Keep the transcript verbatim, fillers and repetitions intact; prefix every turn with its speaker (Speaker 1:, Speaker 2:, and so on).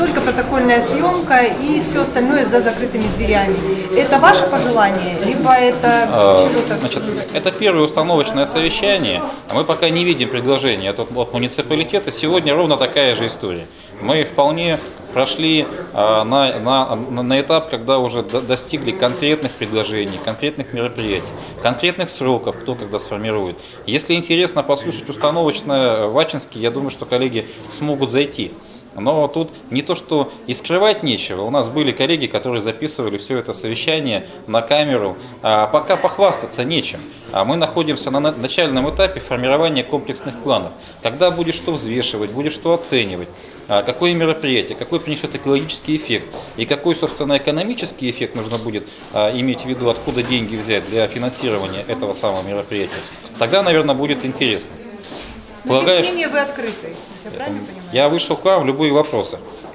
Speaker 1: только протокольная съемка и все остальное за закрытыми дверями. Это ваше пожелание, либо это чего-то?
Speaker 2: Значит, это первое установочное совещание. Мы пока не видим предложения от, от муниципалитета. Сегодня ровно такая же история. Мы вполне прошли а, на, на, на этап, когда уже до, достигли конкретных предложений, конкретных мероприятий, конкретных сроков, кто когда сформирует. Если интересно послушать установочное в Ачинске, я думаю, что коллеги смогут зайти. Но тут не то, что и скрывать нечего. У нас были коллеги, которые записывали все это совещание на камеру. А пока похвастаться нечем. А мы находимся на начальном этапе формирования комплексных планов. Когда будет что взвешивать, будет что оценивать, какое мероприятие, какой принесет экологический эффект и какой, собственно, экономический эффект нужно будет иметь в виду, откуда деньги взять для финансирования этого самого мероприятия. Тогда, наверное, будет интересно.
Speaker 1: Но тем не менее вы открыты, я правильно понимаю?
Speaker 2: Я вышел к вам в любые вопросы.